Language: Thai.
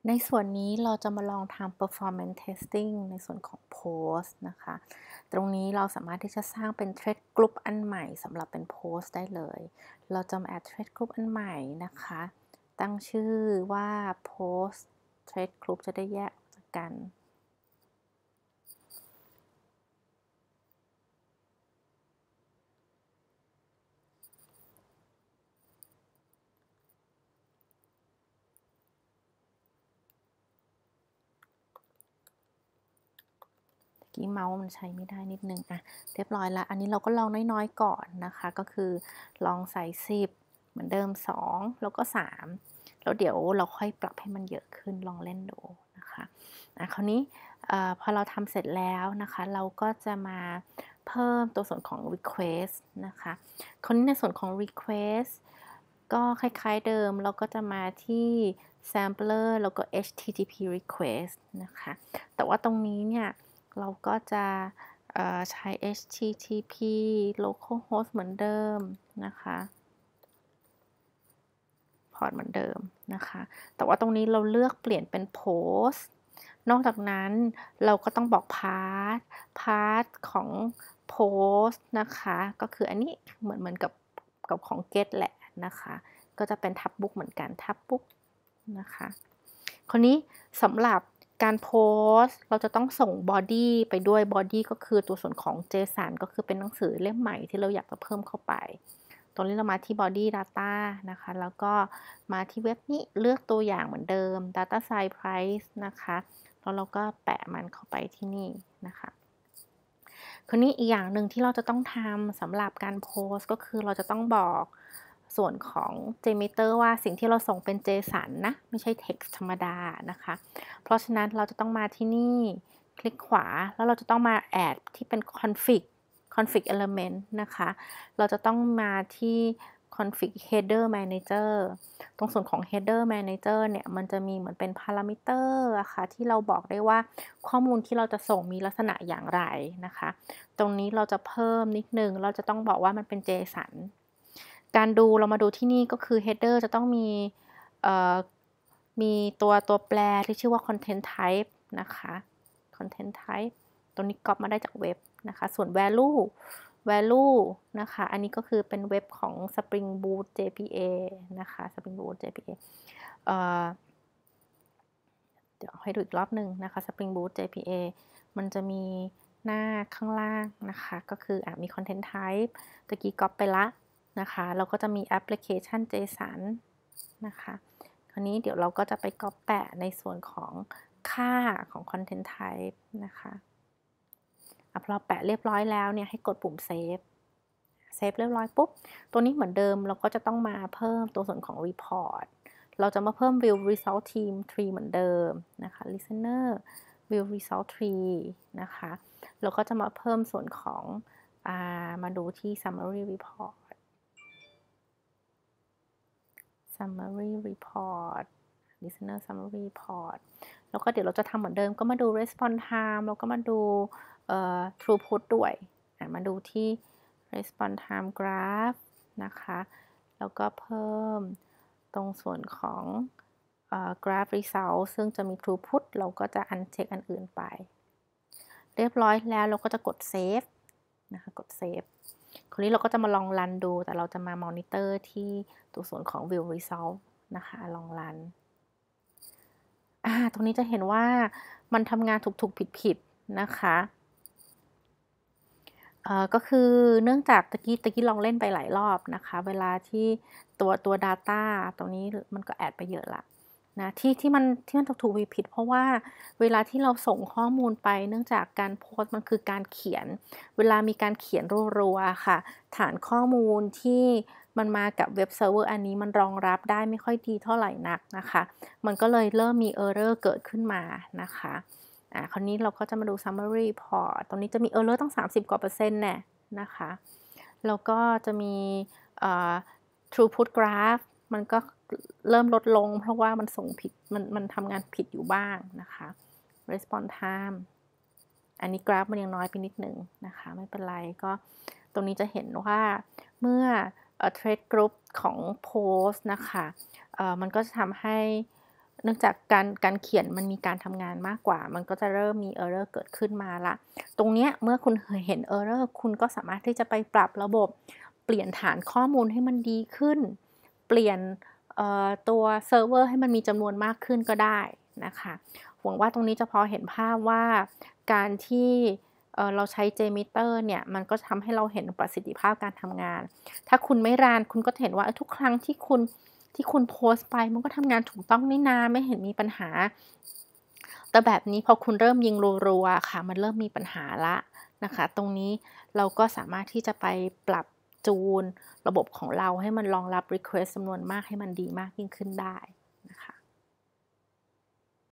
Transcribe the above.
ในส่วนนี้เราจะมาลองทำ performance testing ในส่วนของโพสต์นะคะ ตรงนี้เราสามารถที่จะสร้างเป็น thread group อันใหม่สำหรับเป็นโพสต์ได้เลย เราจะมา add thread group อันใหม่นะคะ ตั้งชื่อว่า post thread group จะได้แยกจากกันกี้เมาส์มันใช้ไม่ได้นิดนึงอ่ะเรียบร้อยแล้วอันนี้เราก็ลองน้อยๆก่อนนะคะก็คือลองใส่10เหมือนเดิม2แล้วก็3แล้วเดี๋ยวเราค่อยปรับให้มันเยอะขึ้นลองเล่นดูนะคะคราวนี้พอเราทำเสร็จแล้วนะคะเราก็จะมาเพิ่มตัวส่วนของ request นะคะคราวนี้ในส่วนของ request ก็คล้ายๆเดิมเราก็จะมาที่ sampler แล้วก็ http request นะคะแต่ว่าตรงนี้เนี่ยเราก็จะใช้ http localhost เหมือนเดิมนะคะพอร์ตเหมือนเดิมนะคะแต่ว่าตรงนี้เราเลือกเปลี่ยนเป็น post นอกจากนั้นเราก็ต้องบอกพาร์ทของ post นะคะก็คืออันนี้เหมือนกับของ get แหละนะคะก็จะเป็น tab book เหมือนกัน tab book นะคะคราวนี้สำหรับการโพสต์เราจะต้องส่ง body ไปด้วย body ก็คือตัวส่วนของ JSON ก็คือเป็นหนังสือเล่มใหม่ที่เราอยากจะเพิ่มเข้าไปตรงนี้เรามาที่ body data นะคะแล้วก็มาที่เว็บนี้เลือกตัวอย่างเหมือนเดิม data size price นะคะแล้วเราก็แปะมันเข้าไปที่นี่นะคะคราวนี้อีกอย่างหนึ่งที่เราจะต้องทำสำหรับการโพสต์ก็คือเราจะต้องบอกส่วนของ JMeter ว่าสิ่งที่เราส่งเป็น JSON นะไม่ใช่ text ธรรมดานะคะเพราะฉะนั้นเราจะต้องมาที่นี่คลิกขวาแล้วเราจะต้องมา add ที่เป็น config element นะคะเราจะต้องมาที่ config header manager ตรงส่วนของ header manager เนี่ยมันจะมีเหมือนเป็น parameter อะค่ะที่เราบอกได้ว่าข้อมูลที่เราจะส่งมีลักษณะอย่างไรนะคะตรงนี้เราจะเพิ่มนิดนึงเราจะต้องบอกว่ามันเป็น JSON การดูเรามาดูที่นี่ก็คือ header จะต้องมีตัวแปรที่ชื่อว่า content type นะคะ content type ตัวนี้ก๊อปมาได้จากเว็บนะคะส่วน value นะคะอันนี้ก็คือเป็นเว็บของ Spring Boot JPA นะคะ Spring Boot JPA เดี๋ยวให้ดูอีกรอบหนึ่งนะคะ Spring Boot JPA มันจะมีหน้าข้างล่างนะคะก็คือมี content type ตะกี้ก๊อปไปละนะคะแล้วก็จะมี application JSON นะคะคราวนี้เดี๋ยวเราก็จะไปก๊อปแปะในส่วนของค่าของ content type นะคะพอเราแปะเรียบร้อยแล้วเนี่ยให้กดปุ่ม save เรียบร้อยปุ๊บตัวนี้เหมือนเดิมเราก็จะต้องมาเพิ่มตัวส่วนของ report เราจะมาเพิ่ม view result team tree เหมือนเดิมนะคะ listener view result tree นะคะเราก็จะมาเพิ่มส่วนของมาดูที่ summary report listener summary report แล้วก็เดี๋ยวเราจะทำเหมือนเดิมก็มาดู response time แล้วก็มาดูthroughput ด้วยมาดูที่ response time graph นะคะแล้วก็เพิ่มตรงส่วนของgraph result ซึ่งจะมี throughput เราก็จะ uncheck อันอื่นไปเรียบร้อยแล้วเราก็จะกด save นะคะกด save คราวนี้เราก็จะมาลองรันดูแต่เราจะมามอนิเตอร์ที่ตัวส่วนของ view result นะคะลองรันตรงนี้จะเห็นว่ามันทำงานถูกๆผิดๆนะคะก็คือเนื่องจากตะกี้ลองเล่นไปหลายรอบนะคะเวลาที่ตัว data ตรงนี้มันก็แอดไปเยอะละนะที่มันถูกผิดเพราะว่าเวลาที่เราส่งข้อมูลไปเนื่องจากการโพสต์มันคือการเขียนเวลามีการเขียนรัวๆค่ะฐานข้อมูลที่มันมากับเว็บเซิร์ฟเวอร์อันนี้มันรองรับได้ไม่ค่อยดีเท่าไหร่นักนะคะมันก็เลยเริ่มมี error เกิดขึ้นมานะคะคราวนี้เราก็จะมาดู summary report ตรงนี้จะมี error ตั้ง30 กว่า%แน่นะคะแล้วก็จะมีthroughput graph มันก็เริ่มลดลงเพราะว่ามันส่งผิดมันทำงานผิดอยู่บ้างนะคะ response time อันนี้กราฟมันยังน้อยไปนิดหนึ่งนะคะไม่เป็นไรก็ตรงนี้จะเห็นว่าเมื่อthread group ของ post นะคะมันก็จะทำให้เนื่องจากการเขียนมันมีการทำงานมากกว่ามันก็จะเริ่มมี Error เกิดขึ้นมาละตรงเนี้ยเมื่อคุณเห็น Error คุณก็สามารถที่จะไปปรับระบบเปลี่ยนฐานข้อมูลให้มันดีขึ้นเปลี่ยนตัวเซิร์ฟเวอร์ให้มันมีจำนวนมากขึ้นก็ได้นะคะหวังว่าตรงนี้จะพอเห็นภาพว่าการที่เราใช้ JMeter เนี่ยมันก็ทำให้เราเห็นประสิทธิภาพการทำงานถ้าคุณไม่รันคุณก็จะเห็นว่าทุกครั้งที่คุณโพสต์ไปมันก็ทำงานถูกต้องนี่นาไม่เห็นมีปัญหาแต่แบบนี้พอคุณเริ่มยิงรัวๆอะค่ะมันเริ่มมีปัญหาแล้วนะคะตรงนี้เราก็สามารถที่จะไปปรับจูนระบบของเราให้มันรองรับ request จำนวนมากให้มันดีมากยิ่งขึ้นได้